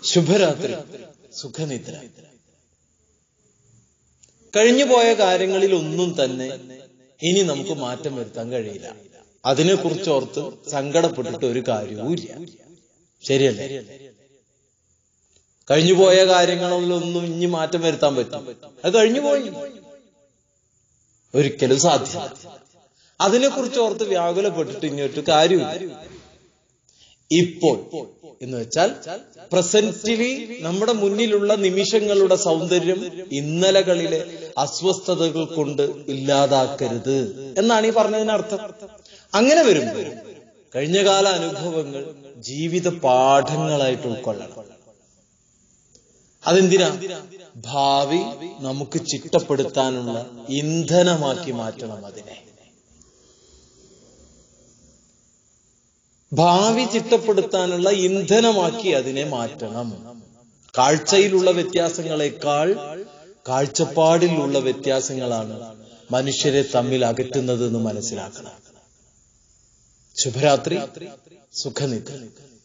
ശുഭരാത്രി, സുഖനിദ്ര. കഴിഞ്ഞുപോയ കാര്യങ്ങളിൽ ഒന്നും തന്നെ ഇനി നമുക്ക് മാറ്റം വരുത്താൻ കഴിയില്ല. അതിനെക്കുറിച്ച് ഓർത്ത് സങ്കടപ്പെട്ടിട്ട് ഒരു കാര്യവുമില്ല. ശരിയല്ലേ? കഴിഞ്ഞുപോയ കാര്യങ്ങളിലൊന്നും ഇനി മാറ്റം വരുത്താൻ പറ്റും? അത് കഴിഞ്ഞുപോയി, ഒരിക്കലും സാധ്യമല്ല. അതിനെക്കുറിച്ച് ഓർത്ത് വ്യാകുലപ്പെട്ടിട്ട് ഇങ്ങോട്ട് കാര്യമില്ല. ഇപ്പോൾ എന്ന് വെച്ചാൽ പ്രസന്റിലി നമ്മുടെ മുന്നിലുള്ള നിമിഷങ്ങളുടെ സൗന്ദര്യം ഇന്നലകളിലെ അസ്വസ്ഥതകൾ കൊണ്ട് ഇല്ലാതാക്കരുത് എന്നാണ് ഈ പറഞ്ഞതിനർത്ഥം. അങ്ങനെ വരുമ്പോൾ കഴിഞ്ഞകാല അനുഭവങ്ങൾ ജീവിത പാഠങ്ങളായിട്ട് ഉൾക്കൊള്ളണം. അതെന്തിനാ? ഭാവി നമുക്ക് ചിട്ടപ്പെടുത്താനുള്ള ഇന്ധനമാക്കി മാറ്റണം. അതിനെ ഭാവി ചിട്ടപ്പെടുത്താനുള്ള ഇന്ധനമാക്കി അതിനെ മാറ്റണം. കാഴ്ചയിലുള്ള വ്യത്യാസങ്ങളെക്കാൾ കാഴ്ചപ്പാടിലുള്ള വ്യത്യാസങ്ങളാണ് മനുഷ്യരെ തമ്മിൽ അകറ്റുന്നത് എന്ന് മനസ്സിലാക്കണം. ശുഭരാത്രി, സുഖനിദ്ര.